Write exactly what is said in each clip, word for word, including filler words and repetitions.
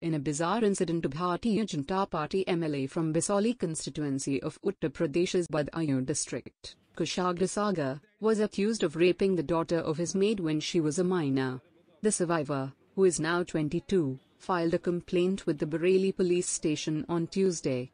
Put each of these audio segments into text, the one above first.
in a bizarre incident. Bharatiya Janata Party M L A from Bisauli constituency of Uttar Pradesh's Badaun district, Kushagra Sagar, was accused of raping the daughter of his maid when she was a minor. The survivor, who is now twenty-two, filed a complaint with the Bareilly police station on Tuesday.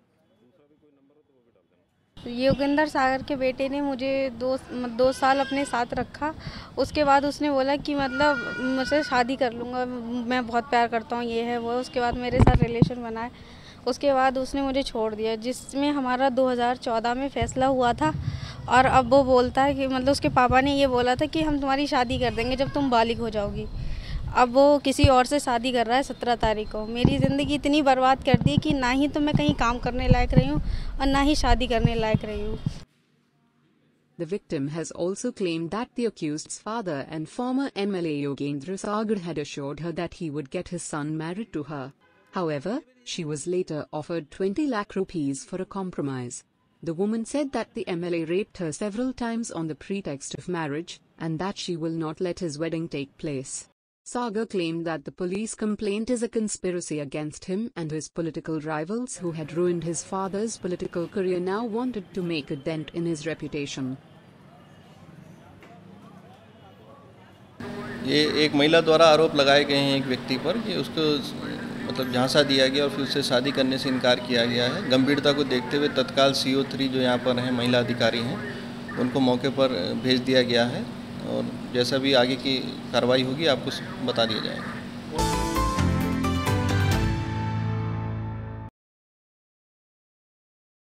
Yogendra सागर के बेटे ने मुझे दो दो साल अपने साथ रखा। उसके बाद उसने बोला कि मतलब मुझसे शादी कर लूँगा, मैं बहुत प्यार करता हूँ, ये है वो। उसके बाद मेरे साथ रिलेशन बनाए, उसके बाद उसने मुझे छोड़ दिया, जिसमें हमारा दो हज़ार चौदह में फैसला हुआ था। और अब वो बोलता है कि मतलब उसके पापा ने ये बोला था कि हम तुम्हारी शादी कर देंगे जब तुम बालिग हो जाओगी। अब वो किसी और से शादी कर रहा है सत्रह तारीख को। मेरी ज़िंदगी इतनी बर्बाद कर दी कि ना ही तो मैं कहीं काम करने लायक रही हूँ और ना ही शादी करने लायक रही हूँ। The victim has also claimed that the accused's father and former M L A Yogendra Sagar had assured her that he would get his son married to her. However, she was later offered twenty lakh rupees for a compromise. The woman said that the M L A raped her several times on the pretext of marriage, and that she will not let his wedding take place. Sagar claimed that the police complaint is a conspiracy against him, and his political rivals who had ruined his father's political career now wanted to make a dent in his reputation. ये एक महिला द्वारा आरोप लगाए गए हैं एक व्यक्ति पर कि उसको मतलब झांसा दिया गया और फिर उससे शादी करने से इनकार किया गया है। गंभीरता को देखते हुए तत्काल सी ओ थ्री जो यहाँ पर हैं महिला अधिकारी हैं, उनको मौके पर भेज दिया गया है और जैसा भी आगे की कार्रवाई होगी आपको बता दिया जाएगा।